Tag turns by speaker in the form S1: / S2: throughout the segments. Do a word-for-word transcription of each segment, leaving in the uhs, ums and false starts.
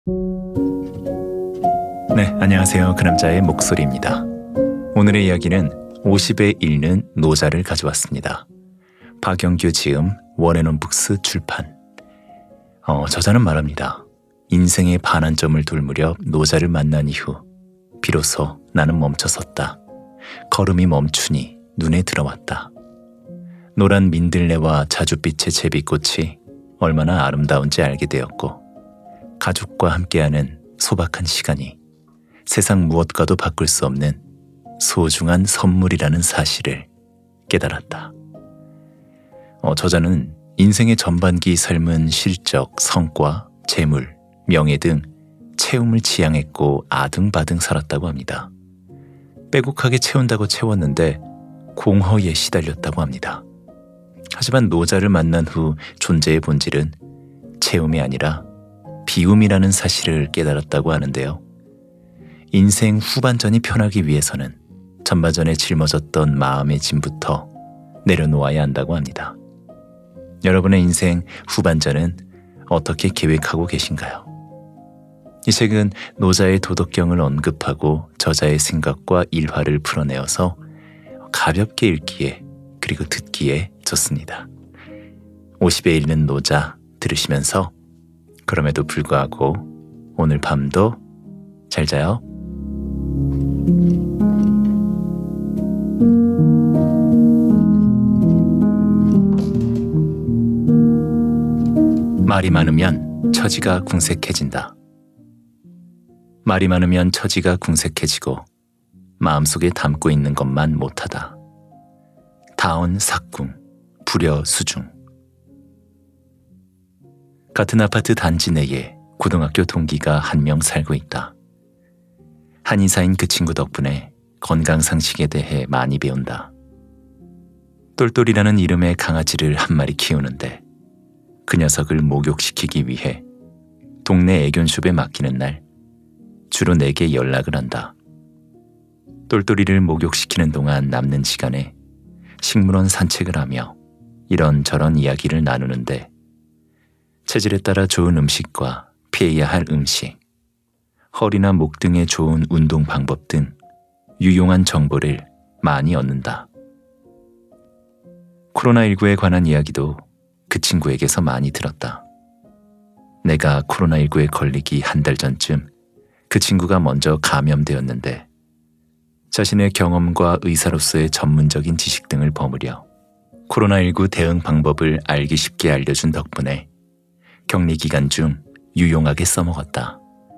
S1: 네, 안녕하세요. 그 남자의 목소리입니다. 오늘의 이야기는 오십에 읽는 노자를 가져왔습니다. 박영규 지음, 원앤원 북스 출판. 어, 저자는 말합니다. 인생의 반환점을 돌 무렵 노자를 만난 이후 비로소 나는 멈춰섰다. 걸음이 멈추니 눈에 들어왔다. 노란 민들레와 자줏빛의 제비꽃이 얼마나 아름다운지 알게 되었고, 가족과 함께하는 소박한 시간이 세상 무엇과도 바꿀 수 없는 소중한 선물이라는 사실을 깨달았다. 어, 저자는 인생의 전반기 삶은 실적, 성과, 재물, 명예 등 채움을 지향했고 아등바등 살았다고 합니다. 빼곡하게 채운다고 채웠는데 공허에 시달렸다고 합니다. 하지만 노자를 만난 후 존재의 본질은 채움이 아니라 비움이라는 사실을 깨달았다고 하는데요. 인생 후반전이 편하기 위해서는 전반전에 짊어졌던 마음의 짐부터 내려놓아야 한다고 합니다. 여러분의 인생 후반전은 어떻게 계획하고 계신가요? 이 책은 노자의 도덕경을 언급하고 저자의 생각과 일화를 풀어내어서 가볍게 읽기에 그리고 듣기에 좋습니다. 오십에 읽는 노자 들으시면서 그럼에도 불구하고 오늘 밤도 잘 자요. 말이 많으면 처지가 궁색해진다. 말이 많으면 처지가 궁색해지고 마음속에 담고 있는 것만 못하다. 다온 삭궁, 불여 수중. 같은 아파트 단지 내에 고등학교 동기가 한 명 살고 있다. 한의사인 그 친구 덕분에 건강상식에 대해 많이 배운다. 똘똘이라는 이름의 강아지를 한 마리 키우는데 그 녀석을 목욕시키기 위해 동네 애견숍에 맡기는 날 주로 내게 연락을 한다. 똘똘이를 목욕시키는 동안 남는 시간에 식물원 산책을 하며 이런저런 이야기를 나누는데 체질에 따라 좋은 음식과 피해야 할 음식, 허리나 목 등에 좋은 운동 방법 등 유용한 정보를 많이 얻는다. 코로나십구에 관한 이야기도 그 친구에게서 많이 들었다. 내가 코로나십구에 걸리기 한 달 전쯤 그 친구가 먼저 감염되었는데 자신의 경험과 의사로서의 전문적인 지식 등을 버무려 코로나십구 대응 방법을 알기 쉽게 알려준 덕분에 격리 기간 중 유용하게 써먹었다.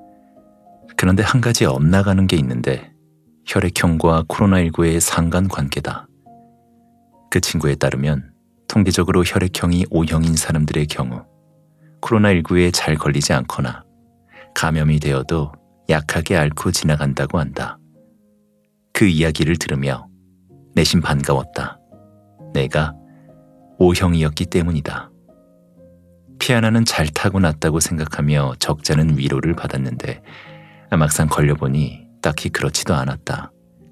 S1: 그런데 한 가지 엇나가는 게 있는데 혈액형과 코로나십구의 상관관계다. 그 친구에 따르면 통계적으로 혈액형이 O형인 사람들의 경우 코로나십구에 잘 걸리지 않거나 감염이 되어도 약하게 앓고 지나간다고 한다. 그 이야기를 들으며 내심 반가웠다. 내가 O형이었기 때문이다. 피 하나는 잘 타고났다고 생각하며 적잖은 위로를 받았는데 막상 걸려보니 딱히 그렇지도 않았다.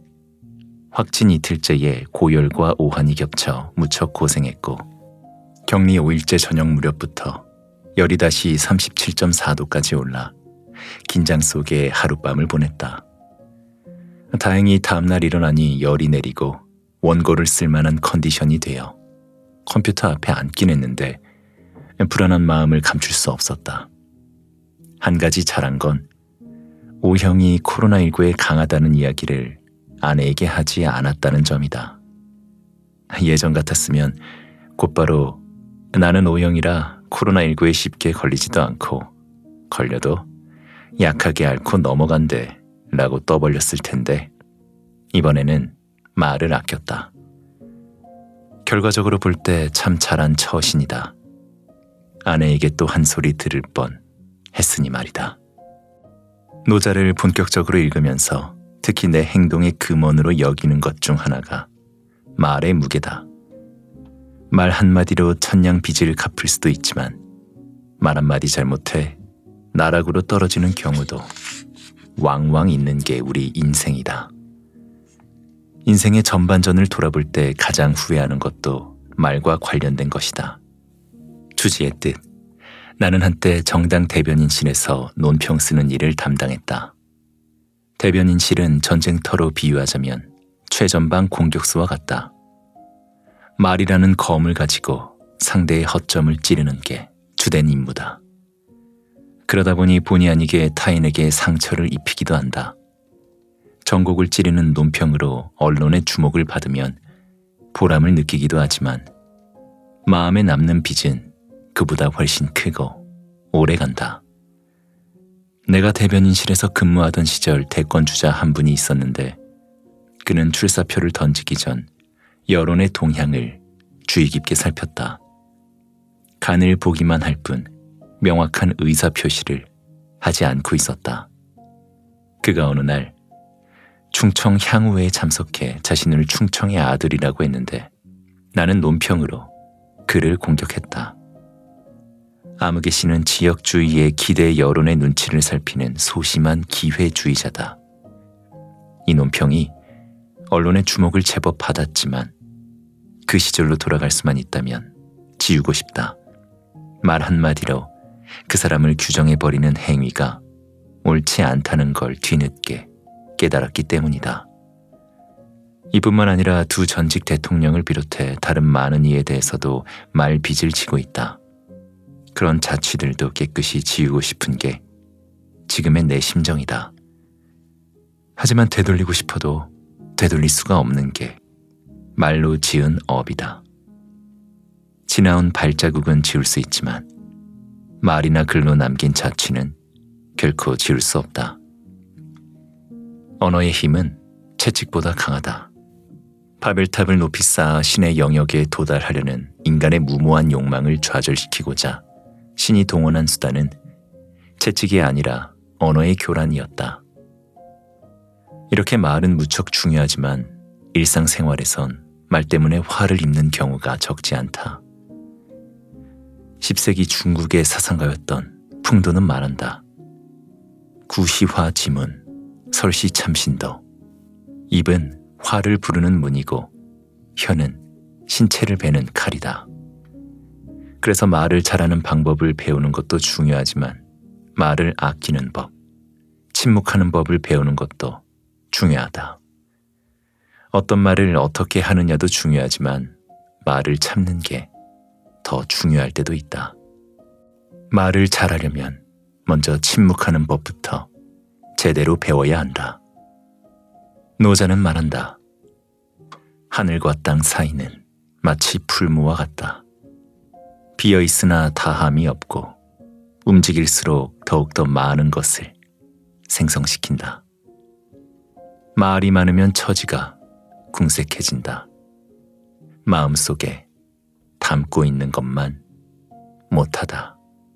S1: 확진 이틀째에 고열과 오한이 겹쳐 무척 고생했고 격리 오 일째 저녁 무렵부터 열이 다시 삼십칠 점 사 도까지 올라 긴장 속에 하룻밤을 보냈다. 다행히 다음날 일어나니 열이 내리고 원고를 쓸만한 컨디션이 되어 컴퓨터 앞에 앉긴 했는데 불안한 마음을 감출 수 없었다. 한 가지 잘한 건 O형이 코로나십구에 강하다는 이야기를 아내에게 하지 않았다는 점이다. 예전 같았으면 곧바로 나는 O형이라 코로나십구에 쉽게 걸리지도 않고 걸려도 약하게 앓고 넘어간대 라고 떠벌렸을 텐데 이번에는 말을 아꼈다. 결과적으로 볼 때 참 잘한 처신이다. 아내에게 또 한 소리 들을 뻔 했으니 말이다. 노자를 본격적으로 읽으면서 특히 내 행동의 근원으로 여기는 것 중 하나가 말의 무게다. 말 한마디로 천냥 빚을 갚을 수도 있지만 말 한마디 잘못해 나락으로 떨어지는 경우도 왕왕 있는 게 우리 인생이다. 인생의 전반전을 돌아볼 때 가장 후회하는 것도 말과 관련된 것이다. 주지의 뜻, 나는 한때 정당 대변인실에서 논평 쓰는 일을 담당했다. 대변인실은 전쟁터로 비유하자면 최전방 공격수와 같다. 말이라는 검을 가지고 상대의 허점을 찌르는 게 주된 임무다. 그러다 보니 본의 아니게 타인에게 상처를 입히기도 한다. 전곡을 찌르는 논평으로 언론의 주목을 받으면 보람을 느끼기도 하지만 마음에 남는 빚은 그보다 훨씬 크고 오래간다. 내가 대변인실에서 근무하던 시절 대권주자 한 분이 있었는데 그는 출사표를 던지기 전 여론의 동향을 주의 깊게 살폈다. 간을 보기만 할 뿐 명확한 의사표시를 하지 않고 있었다. 그가 어느 날 충청 향후회에 참석해 자신을 충청의 아들이라고 했는데 나는 논평으로 그를 공격했다. 아무개 씨는 지역주의의 기대 여론의 눈치를 살피는 소심한 기회주의자다. 이 논평이 언론의 주목을 제법 받았지만 그 시절로 돌아갈 수만 있다면 지우고 싶다. 말 한마디로 그 사람을 규정해버리는 행위가 옳지 않다는 걸 뒤늦게 깨달았기 때문이다. 이뿐만 아니라 두 전직 대통령을 비롯해 다른 많은 이에 대해서도 말빚을 지고 있다. 그런 자취들도 깨끗이 지우고 싶은 게 지금의 내 심정이다. 하지만 되돌리고 싶어도 되돌릴 수가 없는 게 말로 지은 업이다. 지나온 발자국은 지울 수 있지만 말이나 글로 남긴 자취는 결코 지울 수 없다. 언어의 힘은 채찍보다 강하다. 바벨탑을 높이 쌓아 신의 영역에 도달하려는 인간의 무모한 욕망을 좌절시키고자 신이 동원한 수단은 채찍이 아니라 언어의 교란이었다. 이렇게 말은 무척 중요하지만 일상생활에선 말 때문에 화를 입는 경우가 적지 않다. 십 세기 중국의 사상가였던 풍도는 말한다. 구시화 지문, 설시 참신더. 입은 화를 부르는 문이고 혀는 신체를 베는 칼이다. 그래서 말을 잘하는 방법을 배우는 것도 중요하지만 말을 아끼는 법, 침묵하는 법을 배우는 것도 중요하다. 어떤 말을 어떻게 하느냐도 중요하지만 말을 참는 게 더 중요할 때도 있다. 말을 잘하려면 먼저 침묵하는 법부터 제대로 배워야 한다. 노자는 말한다. 하늘과 땅 사이는 마치 풀무와 같다. 비어있으나 다함이 없고 움직일수록 더욱더 많은 것을 생성시킨다. 말이 많으면 처지가 궁색해진다. 마음속에 담고 있는 것만 못하다.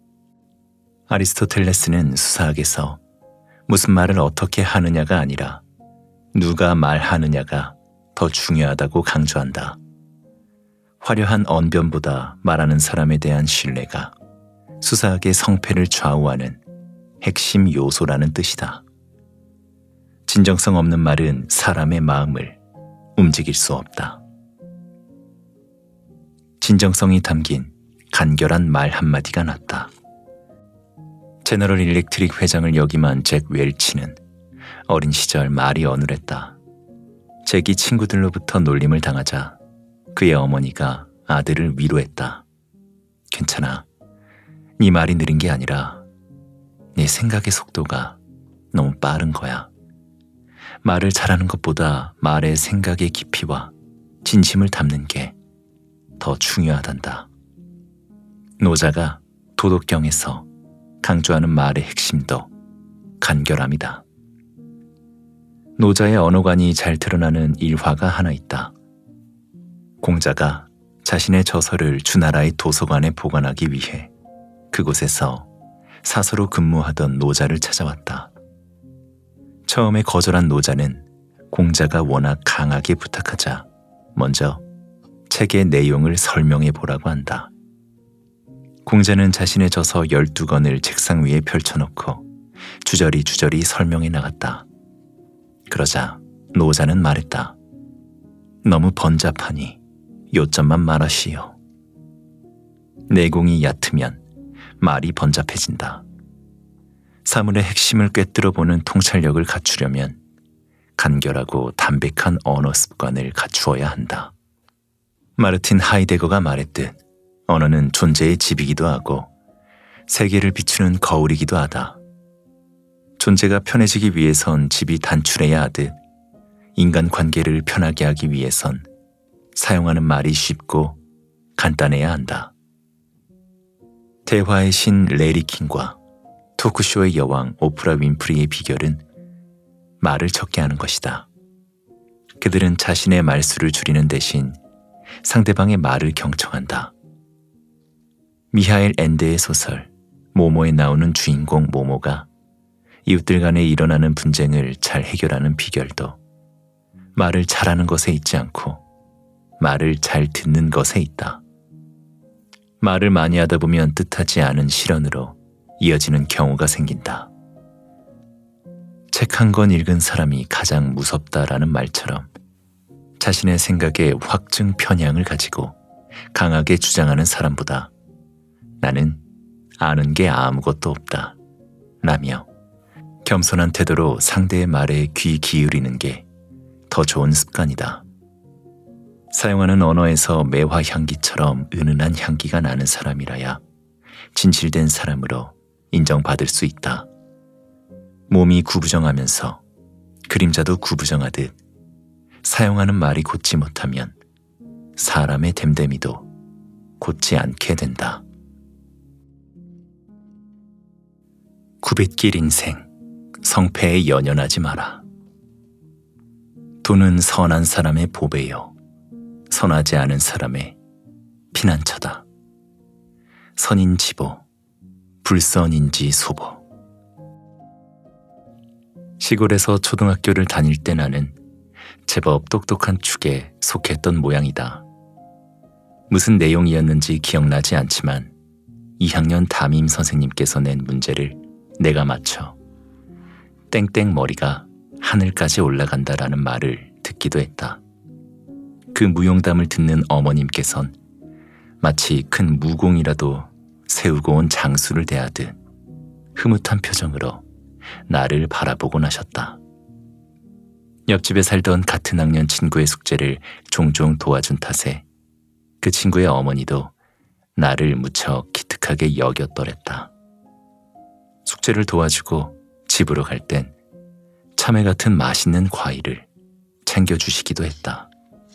S1: 아리스토텔레스는 수사학에서 무슨 말을 어떻게 하느냐가 아니라 누가 말하느냐가 더 중요하다고 강조한다. 화려한 언변보다 말하는 사람에 대한 신뢰가 수사학의 성패를 좌우하는 핵심 요소라는 뜻이다. 진정성 없는 말은 사람의 마음을 움직일 수 없다. 진정성이 담긴 간결한 말 한마디가 낫다. 제너럴 일렉트릭 회장을 역임한 잭 웰치는 어린 시절 말이 어눌했다. 잭이 친구들로부터 놀림을 당하자 그의 어머니가 아들을 위로했다. 괜찮아. 네 말이 느린 게 아니라 네 생각의 속도가 너무 빠른 거야. 말을 잘하는 것보다 말의 생각의 깊이와 진심을 담는 게 더 중요하단다. 노자가 도덕경에서 강조하는 말의 핵심도 간결함이다. 노자의 언어관이 잘 드러나는 일화가 하나 있다. 공자가 자신의 저서를 주나라의 도서관에 보관하기 위해 그곳에서 사서로 근무하던 노자를 찾아왔다. 처음에 거절한 노자는 공자가 워낙 강하게 부탁하자 먼저 책의 내용을 설명해 보라고 한다. 공자는 자신의 저서 열두 권을 책상 위에 펼쳐놓고 주저리 주저리 설명해 나갔다. 그러자 노자는 말했다. 너무 번잡하니 요점만 말하시오. 내공이 얕으면 말이 번잡해진다. 사물의 핵심을 꿰뚫어보는 통찰력을 갖추려면 간결하고 담백한 언어 습관을 갖추어야 한다. 마르틴 하이데거가 말했듯 언어는 존재의 집이기도 하고 세계를 비추는 거울이기도 하다. 존재가 편해지기 위해선 집이 단출해야 하듯 인간관계를 편하게 하기 위해선 사용하는 말이 쉽고 간단해야 한다. 대화의 신 레리 킹과 토크쇼의 여왕 오프라 윈프리의 비결은 말을 적게 하는 것이다. 그들은 자신의 말수를 줄이는 대신 상대방의 말을 경청한다. 미하엘 엔데의 소설 모모에 나오는 주인공 모모가 이웃들 간에 일어나는 분쟁을 잘 해결하는 비결도 말을 잘하는 것에 있지 않고 말을 잘 듣는 것에 있다. 말을 많이 하다 보면 뜻하지 않은 실언으로 이어지는 경우가 생긴다. 책 한 권 읽은 사람이 가장 무섭다라는 말처럼 자신의 생각에 확증 편향을 가지고 강하게 주장하는 사람보다 나는 아는 게 아무것도 없다 라며 겸손한 태도로 상대의 말에 귀 기울이는 게 더 좋은 습관이다. 사용하는 언어에서 매화 향기처럼 은은한 향기가 나는 사람이라야 진실된 사람으로 인정받을 수 있다. 몸이 구부정하면서 그림자도 구부정하듯 사용하는 말이 곧지 못하면 사람의 됨됨이도 곧지 않게 된다. 구뱃길 인생, 성패에 연연하지 마라. 돈은 선한 사람의 보배요, 선하지 않은 사람의 피난처다. 선인지보, 불선인지 소보. 시골에서 초등학교를 다닐 때 나는 제법 똑똑한 축에 속했던 모양이다. 무슨 내용이었는지 기억나지 않지만 이 학년 담임 선생님께서 낸 문제를 내가 맞춰 땡땡 머리가 하늘까지 올라간다라는 말을 듣기도 했다. 그 무용담을 듣는 어머님께선 마치 큰 무공이라도 세우고 온 장수를 대하듯 흐뭇한 표정으로 나를 바라보곤 하셨다. 옆집에 살던 같은 학년 친구의 숙제를 종종 도와준 탓에 그 친구의 어머니도 나를 무척 기특하게 여겼더랬다. 숙제를 도와주고 집으로 갈 땐 참외 같은 맛있는 과일을 챙겨주시기도 했다.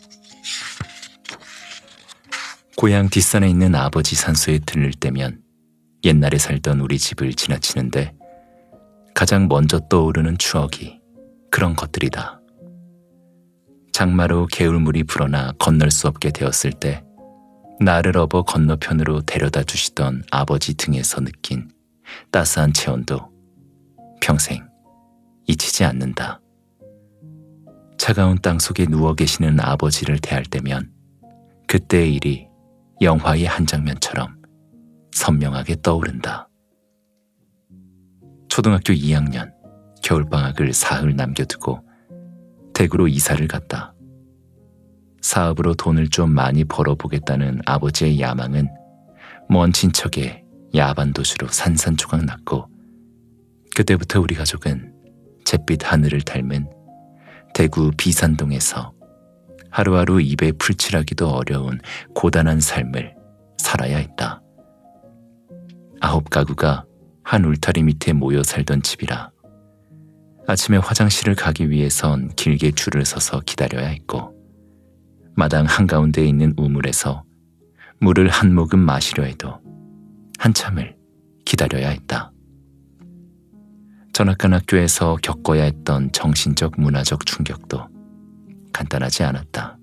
S1: 고향 뒷산에 있는 아버지 산소에 들를 때면 옛날에 살던 우리 집을 지나치는데 가장 먼저 떠오르는 추억이 그런 것들이다. 장마로 개울물이 불어나 건널 수 없게 되었을 때 나를 업어 건너편으로 데려다 주시던 아버지 등에서 느낀 따스한 체온도 평생 잊히지 않는다. 차가운 땅속에 누워 계시는 아버지를 대할 때면 그때의 일이 영화의 한 장면처럼 선명하게 떠오른다. 초등학교 이 학년 겨울방학을 사흘 남겨두고 대구로 이사를 갔다. 사업으로 돈을 좀 많이 벌어보겠다는 아버지의 야망은 먼 친척의 야반도주로 산산조각 났고 그때부터 우리 가족은 잿빛 하늘을 닮은 대구 비산동에서 하루하루 입에 풀칠하기도 어려운 고단한 삶을 살아야 했다. 아홉 가구가 한 울타리 밑에 모여 살던 집이라 아침에 화장실을 가기 위해선 길게 줄을 서서 기다려야 했고 마당 한가운데에 있는 우물에서 물을 한 모금 마시려 해도 한참을 기다려야 했다. 전학간 학교에서 겪어야 했던 정신적 문화적 충격도 간단하지 않았다.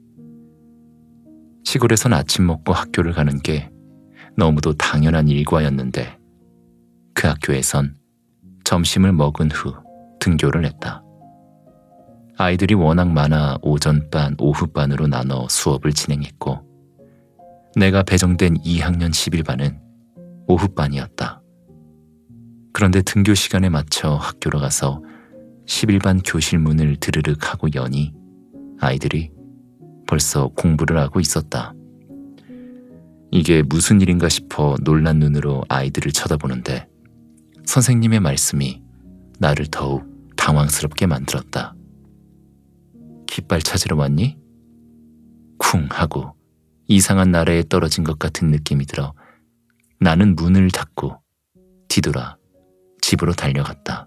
S1: 시골에선 아침 먹고 학교를 가는 게 너무도 당연한 일과였는데 그 학교에선 점심을 먹은 후 등교를 했다. 아이들이 워낙 많아 오전반, 오후반으로 나눠 수업을 진행했고 내가 배정된 이 학년 십일 반은 오후반이었다. 그런데 등교 시간에 맞춰 학교로 가서 십일 반 교실 문을 드르륵 하고 여니 아이들이 벌써 공부를 하고 있었다. 이게 무슨 일인가 싶어 놀란 눈으로 아이들을 쳐다보는데 선생님의 말씀이 나를 더욱 당황스럽게 만들었다. 깃발 찾으러 왔니? 쿵 하고 이상한 나라에 떨어진 것 같은 느낌이 들어 나는 문을 닫고 뒤돌아 집으로 달려갔다.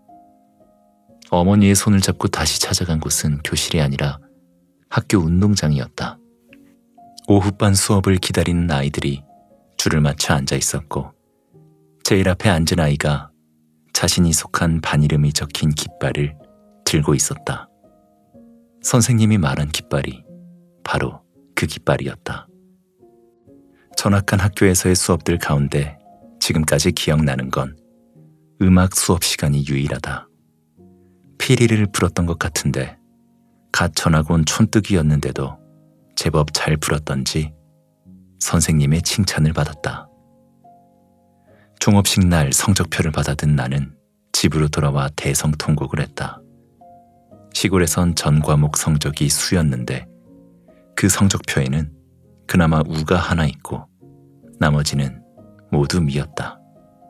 S1: 어머니의 손을 잡고 다시 찾아간 곳은 교실이 아니라 학교 운동장이었다. 오후반 수업을 기다리는 아이들이 줄을 맞춰 앉아 있었고 제일 앞에 앉은 아이가 자신이 속한 반 이름이 적힌 깃발을 들고 있었다. 선생님이 말한 깃발이 바로 그 깃발이었다. 전학한 학교에서의 수업들 가운데 지금까지 기억나는 건 음악 수업 시간이 유일하다. 피리를 불었던 것 같은데 갓 전학 온 촌뜨기였는데도 제법 잘 불었던지 선생님의 칭찬을 받았다. 종업식 날 성적표를 받아든 나는 집으로 돌아와 대성통곡을 했다. 시골에선 전 과목 성적이 수였는데 그 성적표에는 그나마 우가 하나 있고 나머지는 모두 미였다.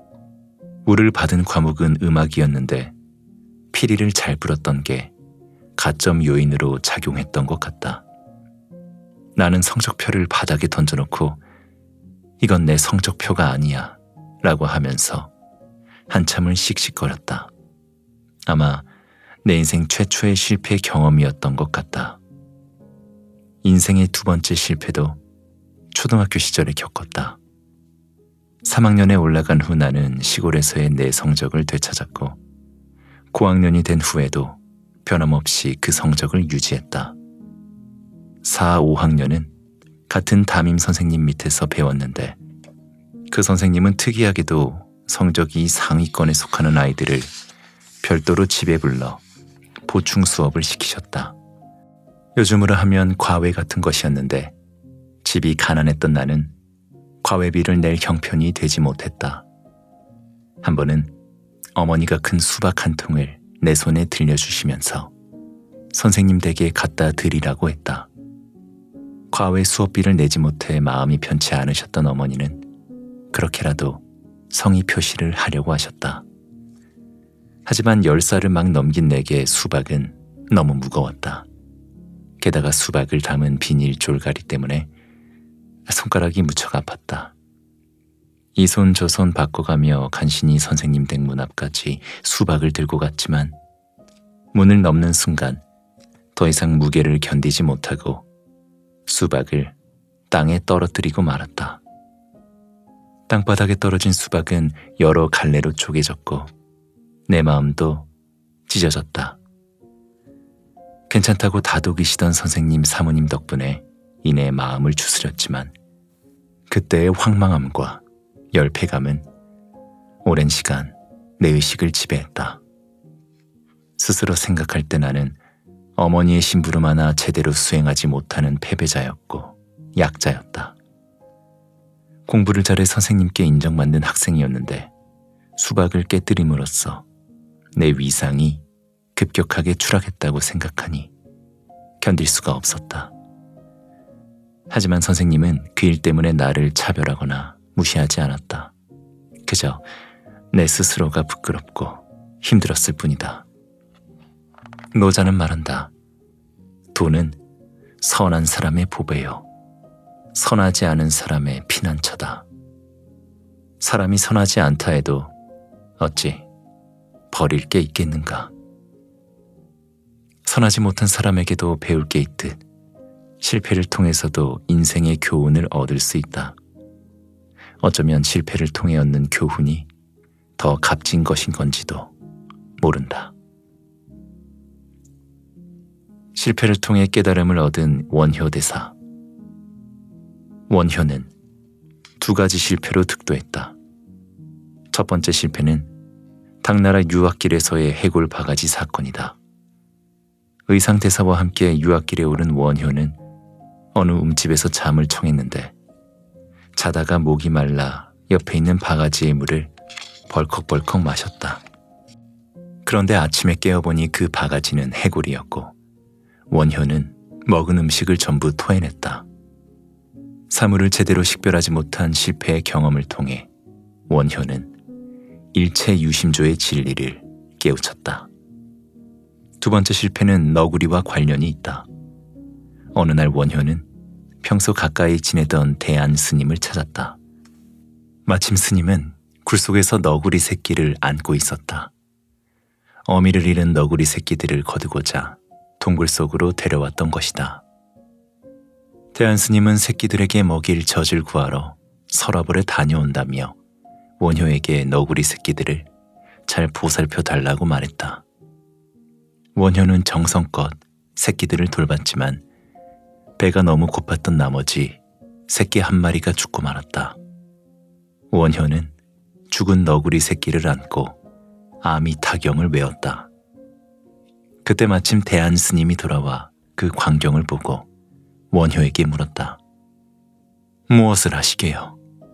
S1: 우를 받은 과목은 음악이었는데 피리를 잘 불었던 게 가점 요인으로 작용했던 것 같다. 나는 성적표를 바닥에 던져놓고 이건 내 성적표가 아니야 라고 하면서 한참을 씩씩거렸다. 아마 내 인생 최초의 실패 경험이었던 것 같다. 인생의 두 번째 실패도 초등학교 시절에 겪었다. 삼 학년에 올라간 후 나는 시골에서의 내 성적을 되찾았고 고학년이 된 후에도 변함없이 그 성적을 유지했다. 사, 오 학년은 같은 담임 선생님 밑에서 배웠는데 그 선생님은 특이하게도 성적이 상위권에 속하는 아이들을 별도로 집에 불러 보충 수업을 시키셨다. 요즘으로 하면 과외 같은 것이었는데 집이 가난했던 나는 과외비를 낼 형편이 되지 못했다. 한 번은 어머니가 큰 수박 한 통을 내 손에 들려주시면서 선생님 댁에 갖다 드리라고 했다. 과외 수업비를 내지 못해 마음이 편치 않으셨던 어머니는 그렇게라도 성의 표시를 하려고 하셨다. 하지만 열 살을 막 넘긴 내게 수박은 너무 무거웠다. 게다가 수박을 담은 비닐 졸가리 때문에 손가락이 무척 아팠다. 이 손 저 손 바꿔가며 간신히 선생님 댁 문 앞까지 수박을 들고 갔지만 문을 넘는 순간 더 이상 무게를 견디지 못하고 수박을 땅에 떨어뜨리고 말았다. 땅바닥에 떨어진 수박은 여러 갈래로 쪼개졌고 내 마음도 찢어졌다. 괜찮다고 다독이시던 선생님 사모님 덕분에 이내 마음을 추스렸지만 그때의 황망함과 열패감은 오랜 시간 내 의식을 지배했다. 스스로 생각할 때 나는 어머니의 심부름 하나 제대로 수행하지 못하는 패배자였고 약자였다. 공부를 잘해 선생님께 인정받는 학생이었는데 수박을 깨뜨림으로써 내 위상이 급격하게 추락했다고 생각하니 견딜 수가 없었다. 하지만 선생님은 그 일 때문에 나를 차별하거나 무시하지 않았다. 그저 내 스스로가 부끄럽고 힘들었을 뿐이다. 노자는 말한다. 돈은 선한 사람의 보배요, 선하지 않은 사람의 피난처다. 사람이 선하지 않다 해도 어찌 버릴 게 있겠는가. 선하지 못한 사람에게도 배울 게 있듯 실패를 통해서도 인생의 교훈을 얻을 수 있다. 어쩌면 실패를 통해 얻는 교훈이 더 값진 것인 건지도 모른다. 실패를 통해 깨달음을 얻은 원효 대사. 원효는 두 가지 실패로 득도했다. 첫 번째 실패는 당나라 유학길에서의 해골 바가지 사건이다. 의상대사와 함께 유학길에 오른 원효는 어느 움집에서 잠을 청했는데 자다가 목이 말라 옆에 있는 바가지의 물을 벌컥벌컥 마셨다. 그런데 아침에 깨어보니 그 바가지는 해골이었고 원효는 먹은 음식을 전부 토해냈다. 사물을 제대로 식별하지 못한 실패의 경험을 통해 원효는 일체 유심조의 진리를 깨우쳤다. 두 번째 실패는 너구리와 관련이 있다. 어느 날 원효는 평소 가까이 지내던 대안 스님을 찾았다. 마침 스님은 굴 속에서 너구리 새끼를 안고 있었다. 어미를 잃은 너구리 새끼들을 거두고자 동굴 속으로 데려왔던 것이다. 대안 스님은 새끼들에게 먹일 젖을 구하러 서라벌에 다녀온다며 원효에게 너구리 새끼들을 잘 보살펴 달라고 말했다. 원효는 정성껏 새끼들을 돌봤지만 배가 너무 고팠던 나머지 새끼 한 마리가 죽고 말았다. 원효는 죽은 너구리 새끼를 안고 아미타경을 외웠다. 그때 마침 대안 스님이 돌아와 그 광경을 보고 원효에게 물었다. 무엇을 하시게요?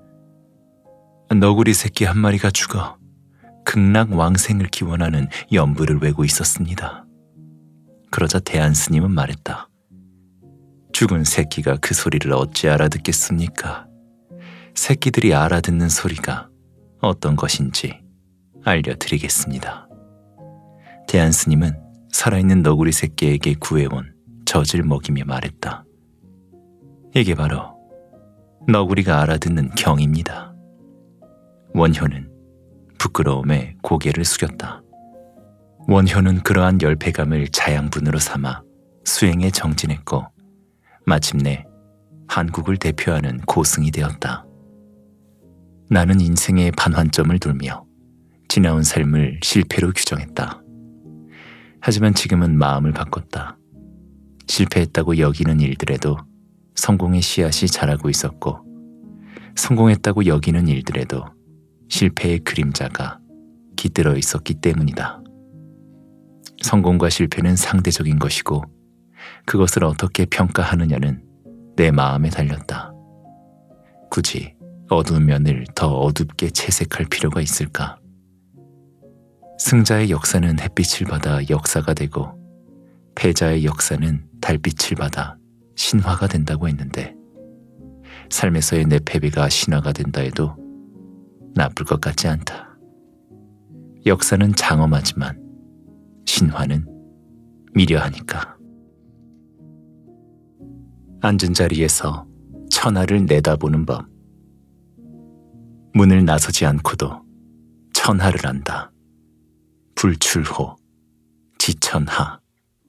S1: 너구리 새끼 한 마리가 죽어 극락왕생을 기원하는 연부를 외고 있었습니다. 그러자 대안 스님은 말했다. 죽은 새끼가 그 소리를 어찌 알아듣겠습니까? 새끼들이 알아듣는 소리가 어떤 것인지 알려드리겠습니다. 대안 스님은 살아있는 너구리 새끼에게 구해온 젖을 먹이며 말했다. 이게 바로 너구리가 알아듣는 경입니다. 원효는 부끄러움에 고개를 숙였다. 원효는 그러한 열패감을 자양분으로 삼아 수행에 정진했고 마침내 한국을 대표하는 고승이 되었다. 나는 인생의 반환점을 돌며 지나온 삶을 실패로 규정했다. 하지만 지금은 마음을 바꿨다. 실패했다고 여기는 일들에도 성공의 씨앗이 자라고 있었고 성공했다고 여기는 일들에도 실패의 그림자가 깃들어 있었기 때문이다. 성공과 실패는 상대적인 것이고 그것을 어떻게 평가하느냐는 내 마음에 달렸다. 굳이 어두운 면을 더 어둡게 채색할 필요가 있을까? 승자의 역사는 햇빛을 받아 역사가 되고 패자의 역사는 달빛을 받아 신화가 된다고 했는데 삶에서의 내 패배가 신화가 된다 해도 나쁠 것 같지 않다. 역사는 장엄하지만 신화는 미려하니까. 앉은 자리에서 천하를 내다보는 법. 문을 나서지 않고도 천하를 안다. 불출호, 지천하.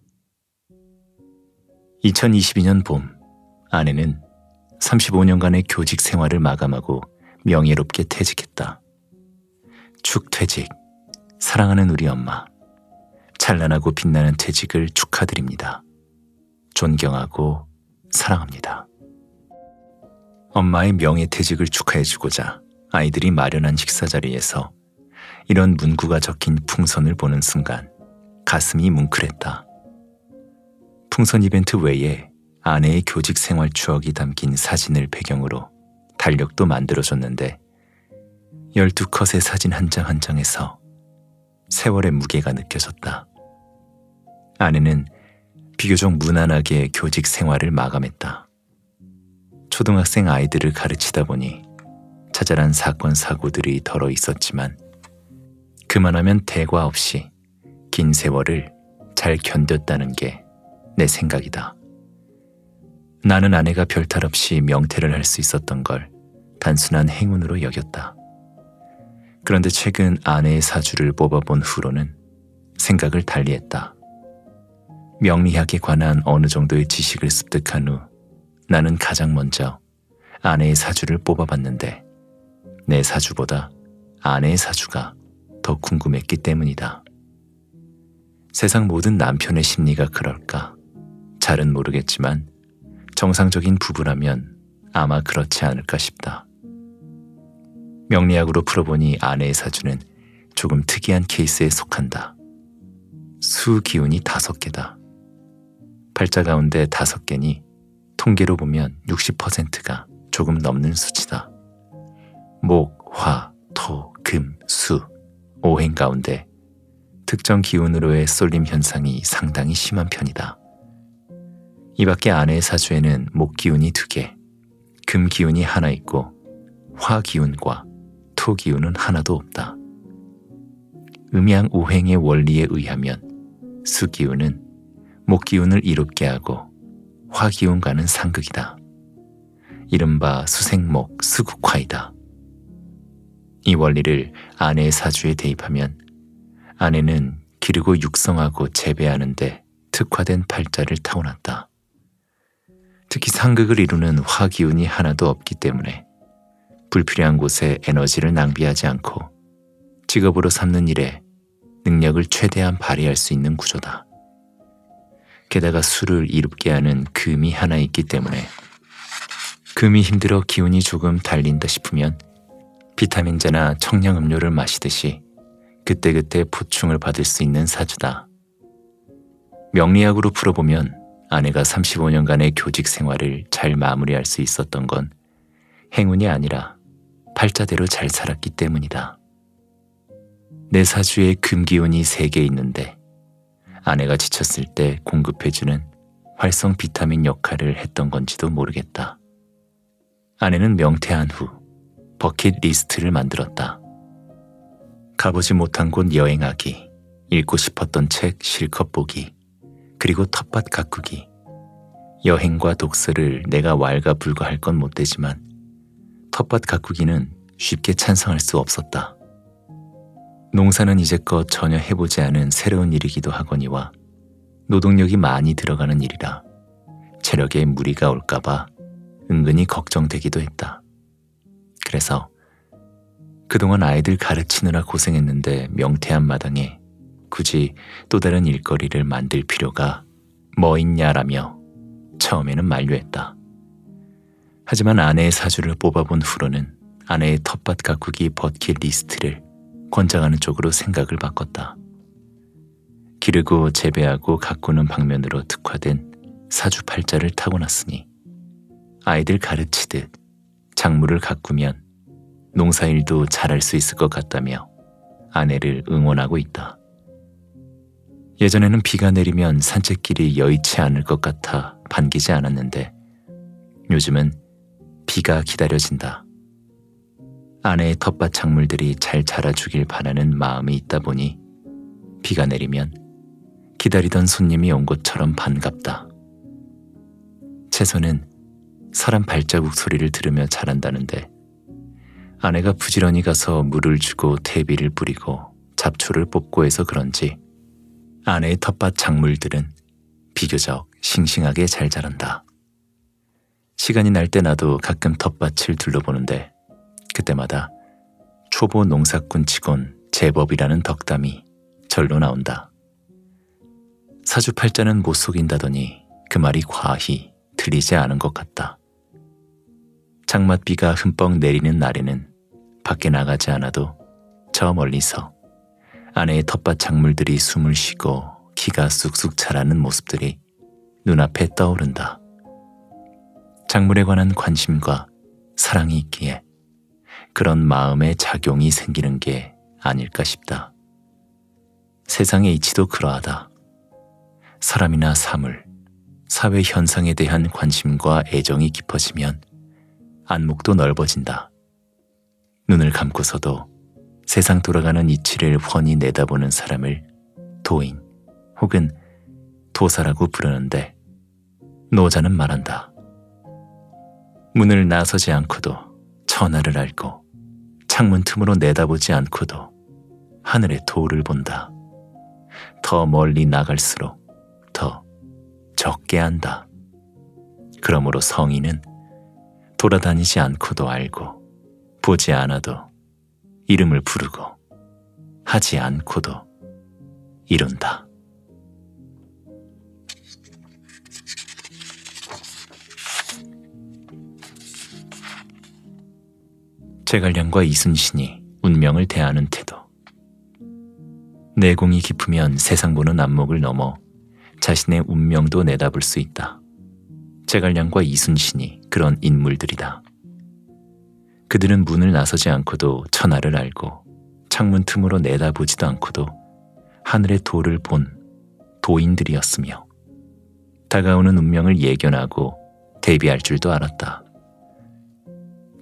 S1: 이천이십이 년 봄, 아내는 삼십오 년간의 교직 생활을 마감하고 명예롭게 퇴직했다. 축퇴직, 사랑하는 우리 엄마. 찬란하고 빛나는 퇴직을 축하드립니다. 존경하고 사랑합니다. 엄마의 명예퇴직을 축하해주고자 아이들이 마련한 식사 자리에서 이런 문구가 적힌 풍선을 보는 순간 가슴이 뭉클했다. 풍선 이벤트 외에 아내의 교직 생활 추억이 담긴 사진을 배경으로 달력도 만들어줬는데 열두 컷의 사진 한 장 한 장에서 세월의 무게가 느껴졌다. 아내는 비교적 무난하게 교직 생활을 마감했다. 초등학생 아이들을 가르치다 보니 자잘한 사건 사고들이 덜어 있었지만 그만하면 대과 없이 긴 세월을 잘 견뎠다는 게 내 생각이다. 나는 아내가 별탈 없이 명퇴를 할 수 있었던 걸 단순한 행운으로 여겼다. 그런데 최근 아내의 사주를 뽑아본 후로는 생각을 달리했다. 명리학에 관한 어느 정도의 지식을 습득한 후 나는 가장 먼저 아내의 사주를 뽑아봤는데 내 사주보다 아내의 사주가 더 궁금했기 때문이다. 세상 모든 남편의 심리가 그럴까? 잘은 모르겠지만 정상적인 부부라면 아마 그렇지 않을까 싶다. 명리학으로 풀어보니 아내의 사주는 조금 특이한 케이스에 속한다. 수 기운이 다섯 개다. 팔자 가운데 다섯 개니 통계로 보면 육십 퍼센트가 조금 넘는 수치다. 목, 화, 토, 금, 수, 오행 가운데 특정 기운으로의 쏠림 현상이 상당히 심한 편이다. 이 밖에 아내의 사주에는 목 기운이 두 개, 금 기운이 하나 있고 화 기운과 토 기운은 하나도 없다. 음양 우행의 원리에 의하면 수 기운은 목 기운을 이롭게 하고 화 기운과는 상극이다. 이른바 수생목 수국화이다. 이 원리를 아내의 사주에 대입하면 아내는 기르고 육성하고 재배하는 데 특화된 팔자를 타고났다. 특히 상극을 이루는 화 기운이 하나도 없기 때문에 불필요한 곳에 에너지를 낭비하지 않고 직업으로 삼는 일에 능력을 최대한 발휘할 수 있는 구조다. 게다가 수를 이롭게 하는 금이 하나 있기 때문에 금이 힘들어 기운이 조금 달린다 싶으면 비타민제나 청량음료를 마시듯이 그때그때 보충을 받을 수 있는 사주다. 명리학으로 풀어보면 아내가 삼십오 년간의 교직 생활을 잘 마무리할 수 있었던 건 행운이 아니라 팔자대로 잘 살았기 때문이다. 내 사주에 금기운이 세 개 있는데 아내가 지쳤을 때 공급해주는 활성 비타민 역할을 했던 건지도 모르겠다. 아내는 명퇴한 후 버킷리스트를 만들었다. 가보지 못한 곳 여행하기, 읽고 싶었던 책 실컷 보기, 그리고 텃밭 가꾸기. 여행과 독서를 내가 왈가불가할 건 못되지만 텃밭 가꾸기는 쉽게 찬성할 수 없었다. 농사는 이제껏 전혀 해보지 않은 새로운 일이기도 하거니와 노동력이 많이 들어가는 일이라 체력에 무리가 올까봐 은근히 걱정되기도 했다. 그래서 그동안 아이들 가르치느라 고생했는데 명퇴한 마당에 굳이 또 다른 일거리를 만들 필요가 뭐 있냐라며 처음에는 만류했다. 하지만 아내의 사주를 뽑아본 후로는 아내의 텃밭 가꾸기 버킷리스트를 권장하는 쪽으로 생각을 바꿨다. 기르고 재배하고 가꾸는 방면으로 특화된 사주팔자를 타고났으니 아이들 가르치듯 작물을 가꾸면 농사일도 잘할 수 있을 것 같다며 아내를 응원하고 있다. 예전에는 비가 내리면 산책길이 여의치 않을 것 같아 반기지 않았는데 요즘은 비가 기다려진다. 아내의 텃밭 작물들이 잘 자라주길 바라는 마음이 있다 보니 비가 내리면 기다리던 손님이 온 것처럼 반갑다. 채소는 사람 발자국 소리를 들으며 자란다는데 아내가 부지런히 가서 물을 주고 퇴비를 뿌리고 잡초를 뽑고 해서 그런지 아내의 텃밭 작물들은 비교적 싱싱하게 잘 자란다. 시간이 날 때 나도 가끔 텃밭을 둘러보는데 그때마다 초보 농사꾼 치곤 제법이라는 덕담이 절로 나온다. 사주팔자는 못 속인다더니 그 말이 과히 틀리지 않은 것 같다. 장맛비가 흠뻑 내리는 날에는 밖에 나가지 않아도 저 멀리서 아내의 텃밭 작물들이 숨을 쉬고 키가 쑥쑥 자라는 모습들이 눈앞에 떠오른다. 작물에 관한 관심과 사랑이 있기에 그런 마음의 작용이 생기는 게 아닐까 싶다. 세상의 이치도 그러하다. 사람이나 사물, 사회 현상에 대한 관심과 애정이 깊어지면 안목도 넓어진다. 눈을 감고서도 세상 돌아가는 이치를 훤히 내다보는 사람을 도인 혹은 도사라고 부르는데 노자는 말한다. 문을 나서지 않고도 천하를 알고 창문 틈으로 내다보지 않고도 하늘의 도를 본다. 더 멀리 나갈수록 더 적게 안다. 그러므로 성인은 돌아다니지 않고도 알고 보지 않아도 이름을 부르고 하지 않고도 이룬다. 제갈량과 이순신이 운명을 대하는 태도. 내공이 깊으면 세상 보는 안목을 넘어 자신의 운명도 내다볼 수 있다. 제갈량과 이순신이 그런 인물들이다. 그들은 문을 나서지 않고도 천하를 알고 창문 틈으로 내다보지도 않고도 하늘의 도를 본 도인들이었으며 다가오는 운명을 예견하고 대비할 줄도 알았다.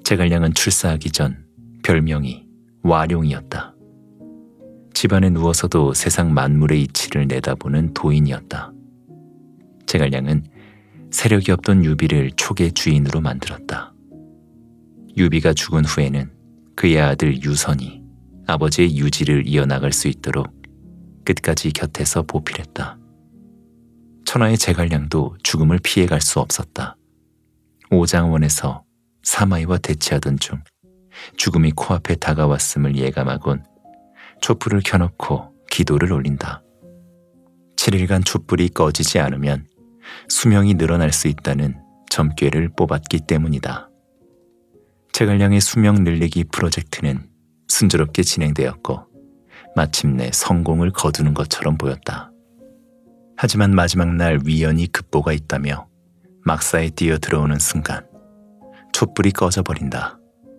S1: 제갈량은 출사하기 전 별명이 와룡이었다. 집안에 누워서도 세상 만물의 이치를 내다보는 도인이었다. 제갈량은 세력이 없던 유비를 촉의 주인으로 만들었다. 유비가 죽은 후에는 그의 아들 유선이 아버지의 유지를 이어나갈 수 있도록 끝까지 곁에서 보필했다. 천하의 제갈량도 죽음을 피해갈 수 없었다. 오장원에서 사마이와 대치하던 중 죽음이 코앞에 다가왔음을 예감하곤 촛불을 켜놓고 기도를 올린다. 칠 일간 촛불이 꺼지지 않으면 수명이 늘어날 수 있다는 점괘를 뽑았기 때문이다. 제갈량의 수명 늘리기 프로젝트는 순조롭게 진행되었고 마침내 성공을 거두는 것처럼 보였다. 하지만 마지막 날 위연히 급보가 있다며 막사에 뛰어 들어오는 순간 촛불이 꺼져버린다.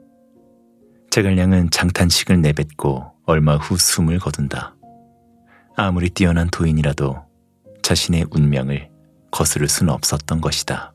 S1: 제갈량은 장탄식을 내뱉고 얼마 후 숨을 거둔다. 아무리 뛰어난 도인이라도 자신의 운명을 거스를 수는 없었던 것이다.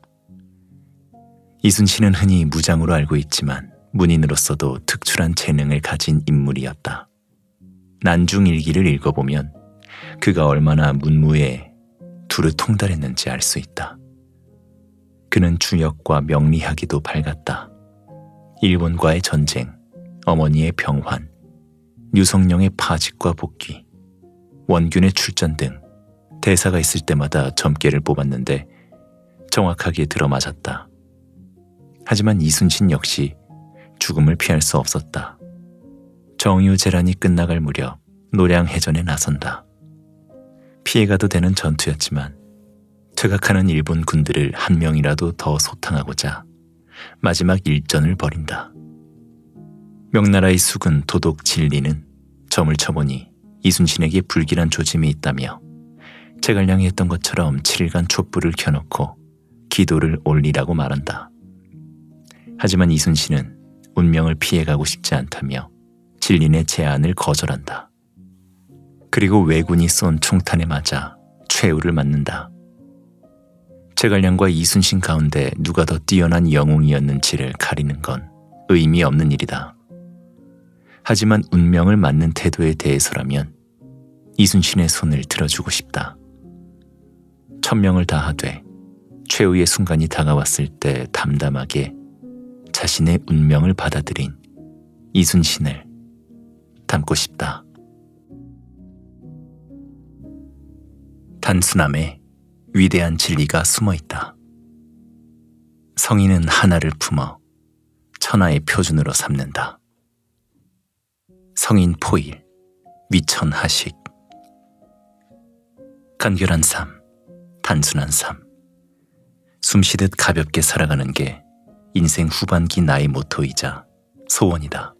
S1: 이순신은 흔히 무장으로 알고 있지만 문인으로서도 특출한 재능을 가진 인물이었다. 난중일기를 읽어보면 그가 얼마나 문무에 두루 통달했는지 알 수 있다. 그는 주역과 명리하기도 밝았다. 일본과의 전쟁, 어머니의 병환, 유성룡의 파직과 복귀, 원균의 출전 등 대사가 있을 때마다 점괘를 뽑았는데 정확하게 들어맞았다. 하지만 이순신 역시 죽음을 피할 수 없었다. 정유재란이 끝나갈 무렵 노량해전에 나선다. 피해가도 되는 전투였지만 퇴각하는 일본 군들을 한 명이라도 더 소탕하고자 마지막 일전을 벌인다. 명나라의 수군 도독 진리는 점을 쳐보니 이순신에게 불길한 조짐이 있다며 제갈량이 했던 것처럼 칠 일간 촛불을 켜놓고 기도를 올리라고 말한다. 하지만 이순신은 운명을 피해가고 싶지 않다며 진린의 제안을 거절한다. 그리고 왜군이 쏜 총탄에 맞아 최후를 맞는다. 제갈량과 이순신 가운데 누가 더 뛰어난 영웅이었는지를 가리는 건 의미 없는 일이다. 하지만 운명을 맞는 태도에 대해서라면 이순신의 손을 들어주고 싶다. 천명을 다하되 최후의 순간이 다가왔을 때 담담하게 자신의 운명을 받아들인 이순신을 닮고 싶다. 단순함에 위대한 진리가 숨어있다. 성인은 하나를 품어 천하의 표준으로 삼는다. 성인 포일, 위천하식. 간결한 삶, 단순한 삶. 숨쉬듯 가볍게 살아가는 게 인생 후반기 나의 모토이자 소원이다.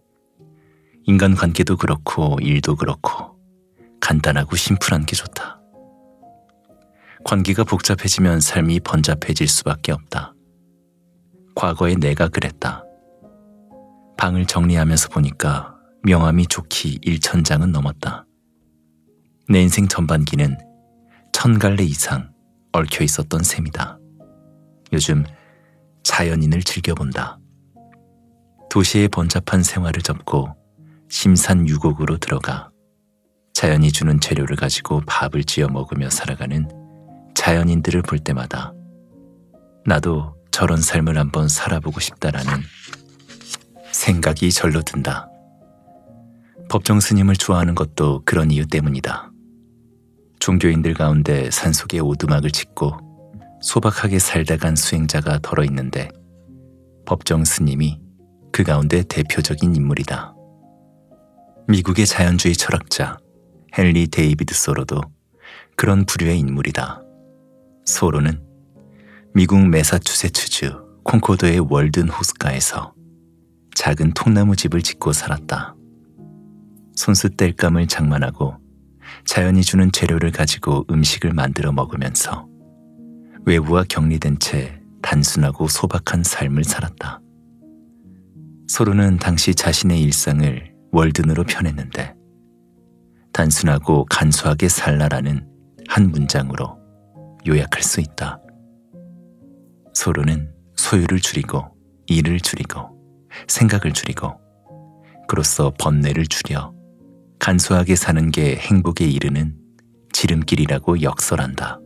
S1: 인간관계도 그렇고 일도 그렇고 간단하고 심플한 게 좋다. 관계가 복잡해지면 삶이 번잡해질 수밖에 없다. 과거에 내가 그랬다. 방을 정리하면서 보니까 명암이 좋기 일천장은 넘었다. 내 인생 전반기는 천 갈래 이상 얽혀 있었던 셈이다. 요즘 자연인을 즐겨본다. 도시의 번잡한 생활을 접고 심산유곡으로 들어가 자연이 주는 재료를 가지고 밥을 지어 먹으며 살아가는 자연인들을 볼 때마다 나도 저런 삶을 한번 살아보고 싶다라는 생각이 절로 든다. 법정 스님을 좋아하는 것도 그런 이유 때문이다. 종교인들 가운데 산속에 오두막을 짓고 소박하게 살다 간 수행자가 덜어 있는데 법정 스님이 그 가운데 대표적인 인물이다. 미국의 자연주의 철학자 헨리 데이비드 소로도 그런 부류의 인물이다. 소로는 미국 매사추세츠주 콘코드의 월든 호숫가에서 작은 통나무 집을 짓고 살았다. 손수 땔감을 장만하고 자연이 주는 재료를 가지고 음식을 만들어 먹으면서 외부와 격리된 채 단순하고 소박한 삶을 살았다. 소로는 당시 자신의 일상을 월든으로 펴냈는데 단순하고 간소하게 살라라는 한 문장으로 요약할 수 있다. 소로는 소유를 줄이고 일을 줄이고 생각을 줄이고 그로써 번뇌를 줄여 간소하게 사는 게 행복에 이르는 지름길이라고 역설한다.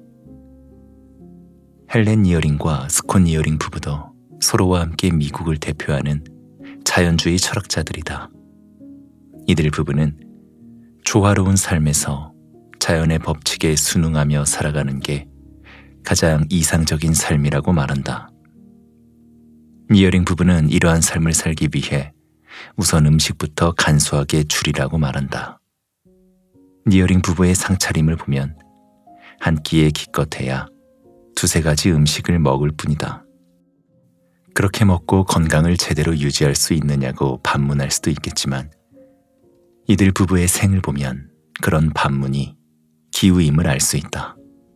S1: 헬렌 이어링과 스콘 이어링 부부도 서로와 함께 미국을 대표하는 자연주의 철학자들이다. 이들 부부는 조화로운 삶에서 자연의 법칙에 순응하며 살아가는 게 가장 이상적인 삶이라고 말한다. 이어링 부부는 이러한 삶을 살기 위해 우선 음식부터 간소하게 줄이라고 말한다. 이어링 부부의 상차림을 보면 한 끼에 기껏해야 두세 가지 음식을 먹을 뿐이다. 그렇게 먹고 건강을 제대로 유지할 수 있느냐고 반문할 수도 있겠지만 이들 부부의 생을 보면 그런 반문이 기우임을 알 수 있다.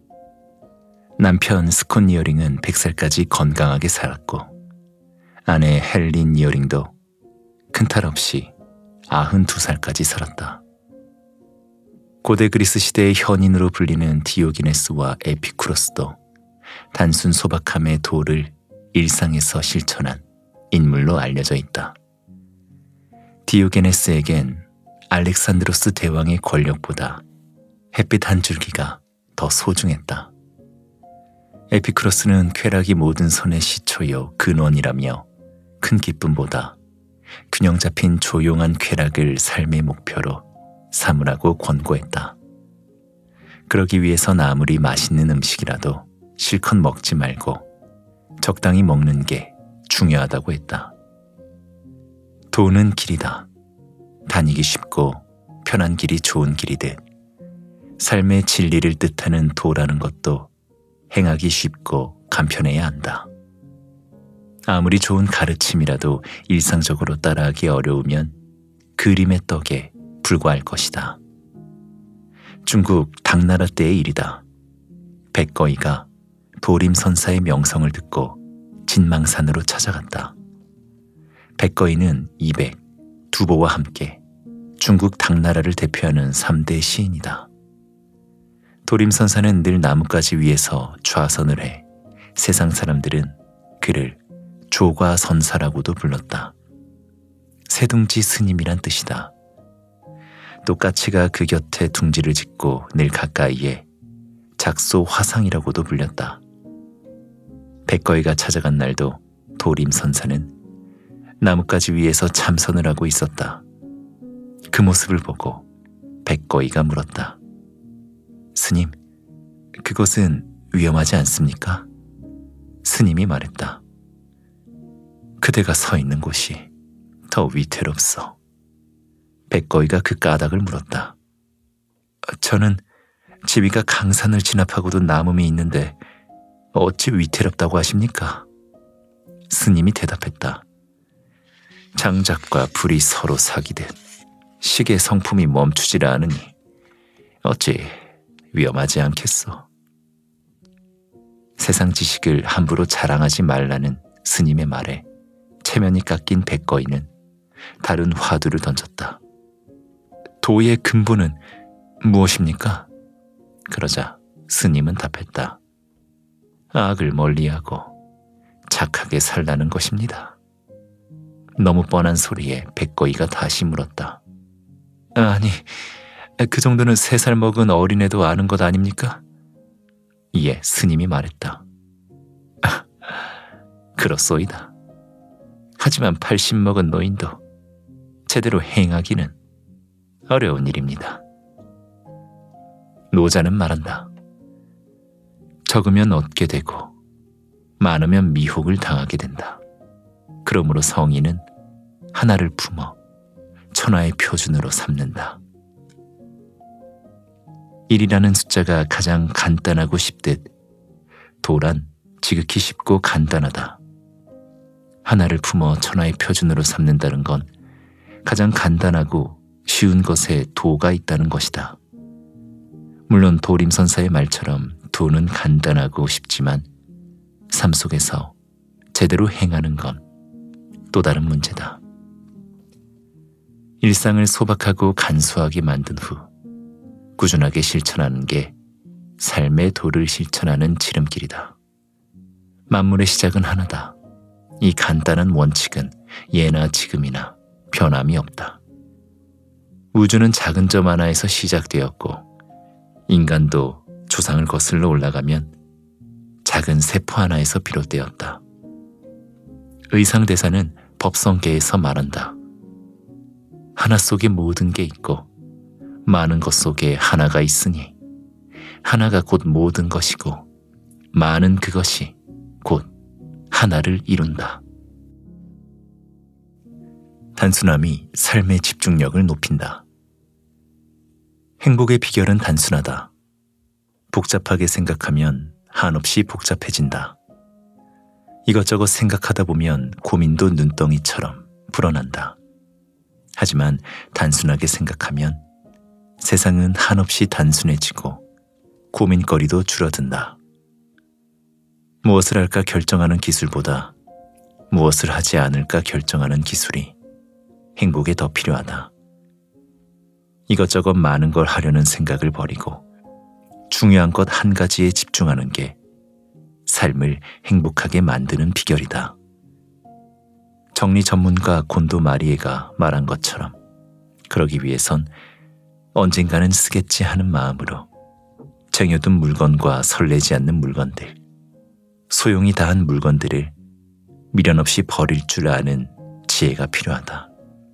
S1: 남편 스콘 이어링은 백 살까지 건강하게 살았고 아내 헬린 이어링도 큰탈 없이 아흔두 살까지 살았다. 고대 그리스 시대의 현인으로 불리는 디오기네스와 에피쿠로스도 단순 소박함의 도를 일상에서 실천한 인물로 알려져 있다. 디오게네스에겐 알렉산드로스 대왕의 권력보다 햇빛 한 줄기가 더 소중했다. 에피쿠로스는 쾌락이 모든 선의 시초요 근원이라며 큰 기쁨보다 균형 잡힌 조용한 쾌락을 삶의 목표로 삼으라고 권고했다. 그러기 위해선 아무리 맛있는 음식이라도 실컷 먹지 말고 적당히 먹는 게 중요하다고 했다. 도는 길이다. 다니기 쉽고 편한 길이 좋은 길이듯 삶의 진리를 뜻하는 도라는 것도 행하기 쉽고 간편해야 한다. 아무리 좋은 가르침이라도 일상적으로 따라하기 어려우면 그림의 떡에 불과할 것이다. 중국 당나라 때의 일이다. 백거이가 도림선사의 명성을 듣고 진망산으로 찾아갔다. 백거이는 이백, 두보와 함께 중국 당나라를 대표하는 삼대 시인이다. 도림선사는 늘 나뭇가지 위에서 좌선을 해 세상 사람들은 그를 조과선사라고도 불렀다. 새둥지 스님이란 뜻이다. 또 까치가 그 곁에 둥지를 짓고 늘 가까이에 작소 화상이라고도 불렸다. 백거이가 찾아간 날도 도림선사는 나뭇가지 위에서 참선을 하고 있었다. 그 모습을 보고 백거이가 물었다. 스님, 그것은 위험하지 않습니까? 스님이 말했다. 그대가 서 있는 곳이 더 위태롭소. 백거이가 그 까닭을 물었다. 저는 지위가 강산을 진압하고도 남음이 있는데 어찌 위태롭다고 하십니까? 스님이 대답했다. 장작과 불이 서로 사귀듯 시계 성품이 멈추질 않으니 어찌 위험하지 않겠소. 세상 지식을 함부로 자랑하지 말라는 스님의 말에 체면이 깎인 백거이는 다른 화두를 던졌다. 도의 근본은 무엇입니까? 그러자 스님은 답했다. 악을 멀리하고 착하게 살라는 것입니다. 너무 뻔한 소리에 백거이가 다시 물었다. 아니, 그 정도는 세 살 먹은 어린애도 아는 것 아닙니까? 이에 스님이 말했다. 아, 그렇소이다. 하지만 팔십 먹은 노인도 제대로 행하기는 어려운 일입니다. 노자는 말한다. 적으면 얻게 되고 많으면 미혹을 당하게 된다. 그러므로 성인은 하나를 품어 천하의 표준으로 삼는다. 일이라는 숫자가 가장 간단하고 쉽듯 도란 지극히 쉽고 간단하다. 하나를 품어 천하의 표준으로 삼는다는 건 가장 간단하고 쉬운 것에 도가 있다는 것이다. 물론 도림선사의 말처럼 도는 간단하고 쉽지만 삶 속에서 제대로 행하는 건 또 다른 문제다. 일상을 소박하고 간소하게 만든 후 꾸준하게 실천하는 게 삶의 도를 실천하는 지름길이다. 만물의 시작은 하나다. 이 간단한 원칙은 예나 지금이나 변함이 없다. 우주는 작은 점 하나에서 시작되었고 인간도 조상을 거슬러 올라가면 작은 세포 하나에서 비롯되었다. 의상대사는 법성계에서 말한다. 하나 속에 모든 게 있고 많은 것 속에 하나가 있으니 하나가 곧 모든 것이고 많은 그것이 곧 하나를 이룬다. 단순함이 삶의 집중력을 높인다. 행복의 비결은 단순하다. 복잡하게 생각하면 한없이 복잡해진다. 이것저것 생각하다 보면 고민도 눈덩이처럼 불어난다. 하지만 단순하게 생각하면 세상은 한없이 단순해지고 고민거리도 줄어든다. 무엇을 할까 결정하는 기술보다 무엇을 하지 않을까 결정하는 기술이 행복에 더 필요하다. 이것저것 많은 걸 하려는 생각을 버리고 중요한 것 한 가지에 집중하는 게 삶을 행복하게 만드는 비결이다. 정리 전문가 곤도 마리에가 말한 것처럼 그러기 위해선 언젠가는 쓰겠지 하는 마음으로 쟁여둔 물건과 설레지 않는 물건들, 소용이 다한 물건들을 미련 없이 버릴 줄 아는 지혜가 필요하다.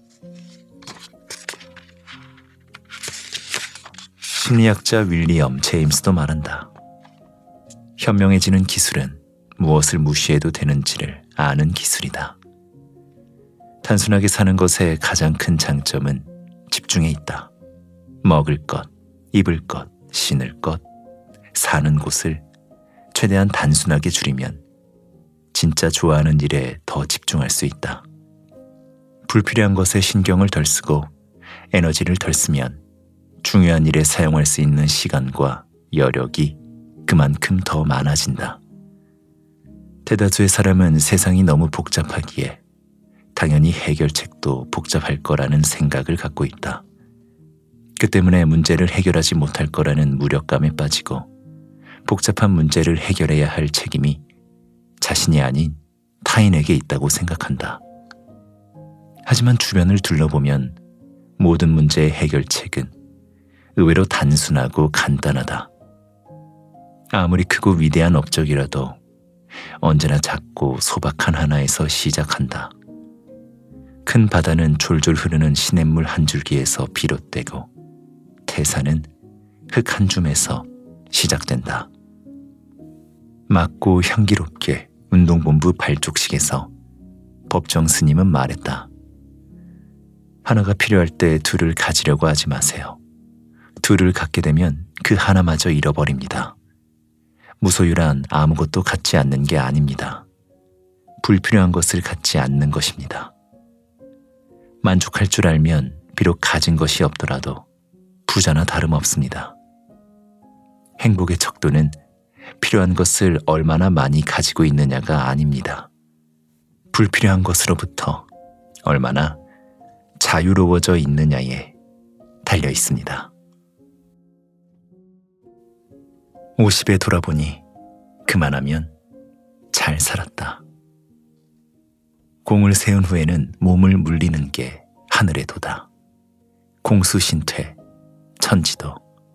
S1: 심리학자 윌리엄 제임스도 말한다. 현명해지는 기술은 무엇을 무시해도 되는지를 아는 기술이다. 단순하게 사는 것의 가장 큰 장점은 집중에 있다. 먹을 것, 입을 것, 신을 것, 사는 곳을 최대한 단순하게 줄이면 진짜 좋아하는 일에 더 집중할 수 있다. 불필요한 것에 신경을 덜 쓰고 에너지를 덜 쓰면 중요한 일에 사용할 수 있는 시간과 여력이 그만큼 더 많아진다. 대다수의 사람은 세상이 너무 복잡하기에 당연히 해결책도 복잡할 거라는 생각을 갖고 있다. 그 때문에 문제를 해결하지 못할 거라는 무력감에 빠지고 복잡한 문제를 해결해야 할 책임이 자신이 아닌 타인에게 있다고 생각한다. 하지만 주변을 둘러보면 모든 문제의 해결책은 의외로 단순하고 간단하다. 아무리 크고 위대한 업적이라도 언제나 작고 소박한 하나에서 시작한다. 큰 바다는 졸졸 흐르는 시냇물 한 줄기에서 비롯되고 태산은 흙 한 줌에서 시작된다. 맑고 향기롭게 운동본부 발족식에서 법정 스님은 말했다. 하나가 필요할 때 둘을 가지려고 하지 마세요. 둘을 갖게 되면 그 하나마저 잃어버립니다. 무소유란 아무것도 갖지 않는 게 아닙니다. 불필요한 것을 갖지 않는 것입니다. 만족할 줄 알면 비록 가진 것이 없더라도 부자나 다름없습니다. 행복의 척도는 필요한 것을 얼마나 많이 가지고 있느냐가 아닙니다. 불필요한 것으로부터 얼마나 자유로워져 있느냐에 달려 있습니다. 오십에 돌아보니 그만하면 잘 살았다. 공을 세운 후에는 몸을 물리는 게 하늘의 도다. 공수신퇴, 천지도.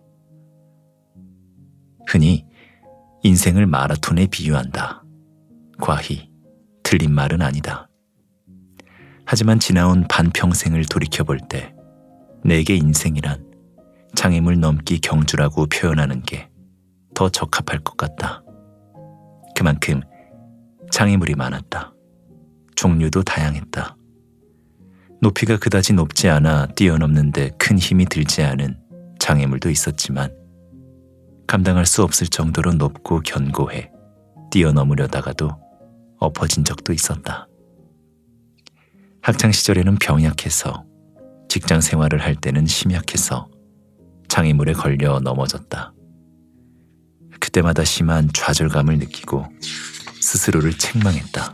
S1: 흔히 인생을 마라톤에 비유한다. 과히 틀린 말은 아니다. 하지만 지나온 반평생을 돌이켜볼 때 내게 인생이란 장애물 넘기 경주라고 표현하는 게 더 적합할 것 같다. 그만큼 장애물이 많았다. 종류도 다양했다. 높이가 그다지 높지 않아 뛰어넘는데 큰 힘이 들지 않은 장애물도 있었지만 감당할 수 없을 정도로 높고 견고해 뛰어넘으려다가도 엎어진 적도 있었다. 학창시절에는 병약해서, 직장 생활을 할 때는 심약해서 장애물에 걸려 넘어졌다. 그때마다 심한 좌절감을 느끼고 스스로를 책망했다.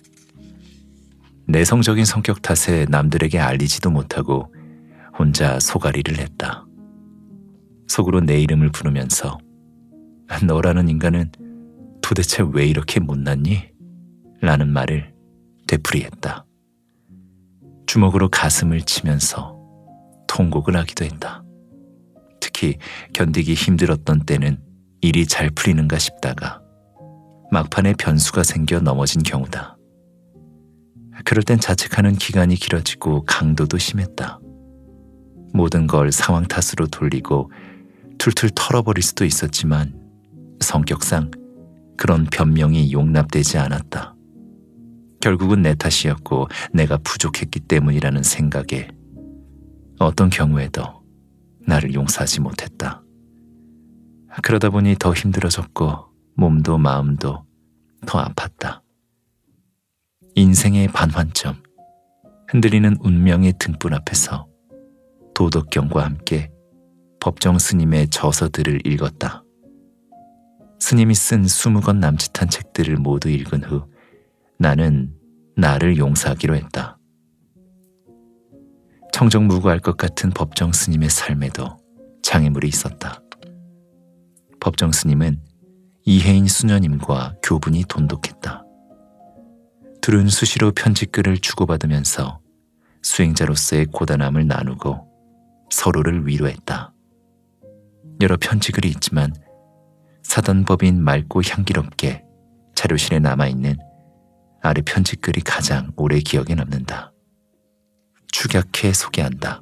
S1: 내성적인 성격 탓에 남들에게 알리지도 못하고 혼자 소가리를 했다. 속으로 내 이름을 부르면서 너라는 인간은 도대체 왜 이렇게 못났니? 라는 말을 되풀이했다. 주먹으로 가슴을 치면서 통곡을 하기도 했다. 특히 견디기 힘들었던 때는 일이 잘 풀리는가 싶다가 막판에 변수가 생겨 넘어진 경우다. 그럴 땐 자책하는 기간이 길어지고 강도도 심했다. 모든 걸 상황 탓으로 돌리고 툴툴 털어버릴 수도 있었지만 성격상 그런 변명이 용납되지 않았다. 결국은 내 탓이었고 내가 부족했기 때문이라는 생각에 어떤 경우에도 나를 용서하지 못했다. 그러다 보니 더 힘들어졌고 몸도 마음도 더 아팠다. 인생의 반환점, 흔들리는 운명의 등불 앞에서 도덕경과 함께 법정 스님의 저서들을 읽었다. 스님이 쓴 스무 권 남짓한 책들을 모두 읽은 후 나는 나를 용서하기로 했다. 청정무구할 것 같은 법정 스님의 삶에도 장애물이 있었다. 법정 스님은 이혜인 수녀님과 교분이 돈독했다. 둘은 수시로 편지글을 주고받으면서 수행자로서의 고단함을 나누고 서로를 위로했다. 여러 편지글이 있지만 사단법인 맑고 향기롭게 자료실에 남아있는 아래 편지글이 가장 오래 기억에 남는다. 축약해 소개한다.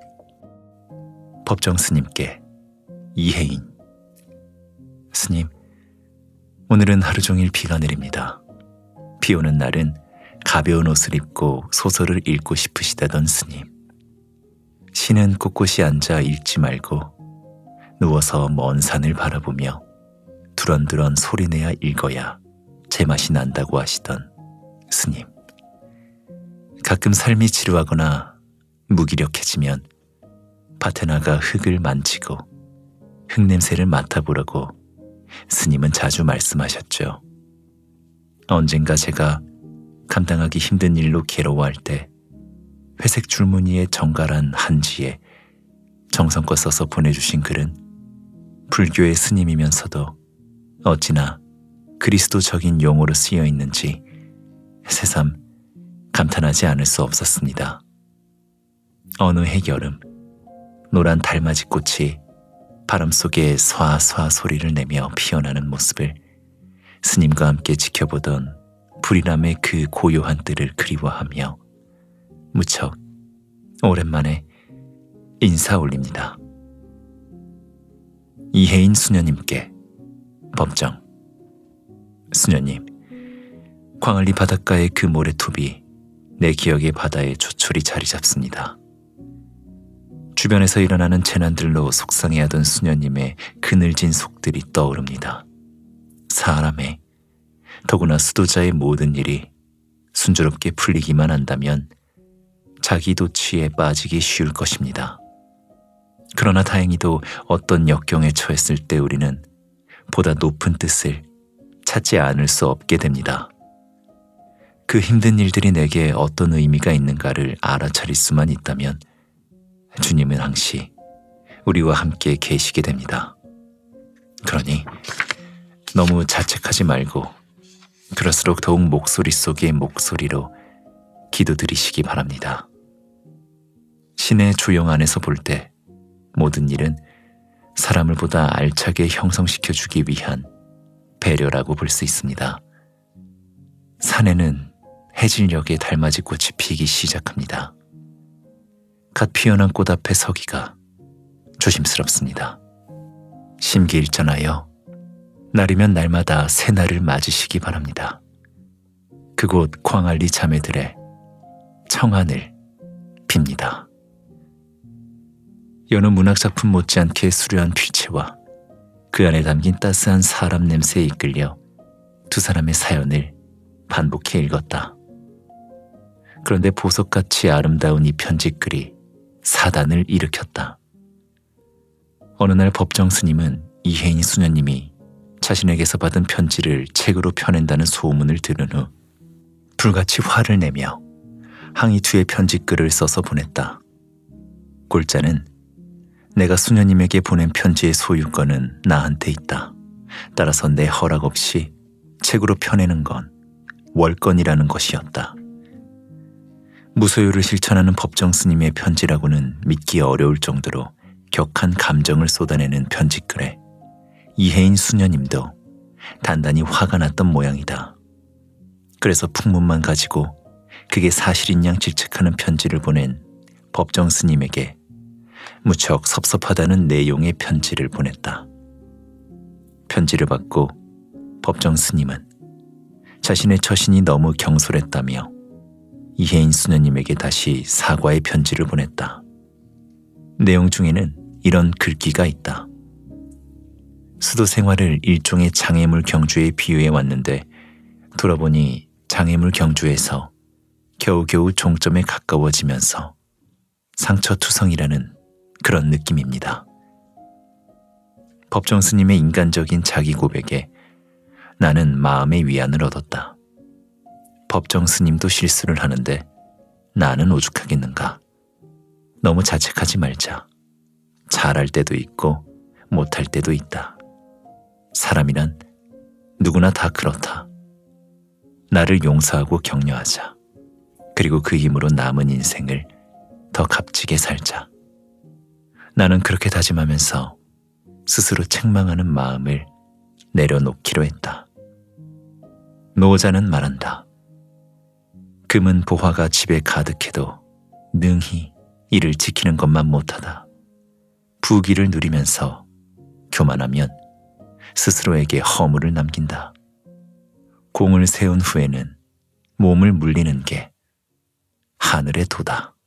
S1: 법정 스님께 이혜인. 스님, 오늘은 하루 종일 비가 내립니다. 비 오는 날은 가벼운 옷을 입고 소설을 읽고 싶으시다던 스님. 시는 꼿꼿이 앉아 읽지 말고 누워서 먼 산을 바라보며 두런두런 소리내야 읽어야 제맛이 난다고 하시던 스님. 가끔 삶이 지루하거나 무기력해지면 밭에 나가 흙을 만지고 흙냄새를 맡아보라고 스님은 자주 말씀하셨죠. 언젠가 제가 감당하기 힘든 일로 괴로워할 때 회색 줄무늬의 정갈한 한지에 정성껏 써서 보내주신 글은 불교의 스님이면서도 어찌나 그리스도적인 용어로 쓰여 있는지 새삼 감탄하지 않을 수 없었습니다. 어느 해 여름, 노란 달맞이 꽃이 바람 속에 스와스와 소리를 내며 피어나는 모습을 스님과 함께 지켜보던 불이람의 그 고요한 때를 그리워하며 무척 오랜만에 인사 올립니다. 이혜인 수녀님께 법정. 수녀님, 광안리 바닷가의 그 모래톱이 내 기억의 바다에 조촐히 자리 잡습니다. 주변에서 일어나는 재난들로 속상해하던 수녀님의 그늘진 속들이 떠오릅니다. 사람의, 더구나 수도자의 모든 일이 순조롭게 풀리기만 한다면 자기 도취에 빠지기 쉬울 것입니다. 그러나 다행히도 어떤 역경에 처했을 때 우리는 보다 높은 뜻을 찾지 않을 수 없게 됩니다. 그 힘든 일들이 내게 어떤 의미가 있는가를 알아차릴 수만 있다면 주님은 항시 우리와 함께 계시게 됩니다. 그러니 너무 자책하지 말고 그럴수록 더욱 목소리 속의 목소리로 기도드리시기 바랍니다. 신의 조형 안에서 볼 때 모든 일은 사람을 보다 알차게 형성시켜주기 위한 배려라고 볼 수 있습니다. 산에는 해질녘에 달맞이 꽃이 피기 시작합니다. 갓 피어난 꽃 앞에 서기가 조심스럽습니다. 심기일전하여 날이면 날마다 새날을 맞으시기 바랍니다. 그곳 광안리 자매들의 청한을 빕니다. 여느 문학작품 못지않게 수려한 필체와 그 안에 담긴 따스한 사람 냄새에 이끌려 두 사람의 사연을 반복해 읽었다. 그런데 보석같이 아름다운 이 편지글이 사단을 일으켰다. 어느 날 법정 스님은 이혜인 수녀님이 자신에게서 받은 편지를 책으로 펴낸다는 소문을 들은 후 불같이 화를 내며 항의 투의 편지글을 써서 보냈다. 골자는 내가 수녀님에게 보낸 편지의 소유권은 나한테 있다. 따라서 내 허락 없이 책으로 펴내는 건 월권이라는 것이었다. 무소유를 실천하는 법정 스님의 편지라고는 믿기 어려울 정도로 격한 감정을 쏟아내는 편지글에 이혜인 수녀님도 단단히 화가 났던 모양이다. 그래서 풍문만 가지고 그게 사실인 양 질책하는 편지를 보낸 법정 스님에게 무척 섭섭하다는 내용의 편지를 보냈다. 편지를 받고 법정 스님은 자신의 처신이 너무 경솔했다며 이혜인 수녀님에게 다시 사과의 편지를 보냈다. 내용 중에는 이런 글귀가 있다. 수도 생활을 일종의 장애물 경주에 비유해 왔는데 돌아보니 장애물 경주에서 겨우겨우 종점에 가까워지면서 상처투성이라는 그런 느낌입니다. 법정 스님의 인간적인 자기 고백에 나는 마음의 위안을 얻었다. 법정 스님도 실수를 하는데 나는 오죽하겠는가. 너무 자책하지 말자. 잘할 때도 있고 못할 때도 있다. 사람이란 누구나 다 그렇다. 나를 용서하고 격려하자. 그리고 그 힘으로 남은 인생을 더 값지게 살자. 나는 그렇게 다짐하면서 스스로 책망하는 마음을 내려놓기로 했다. 노자는 말한다. 금은 보화가 집에 가득해도 능히 이를 지키는 것만 못하다. 부귀를 누리면서 교만하면 스스로에게 허물을 남긴다. 공을 세운 후에는 몸을 물리는 게 하늘의 도다.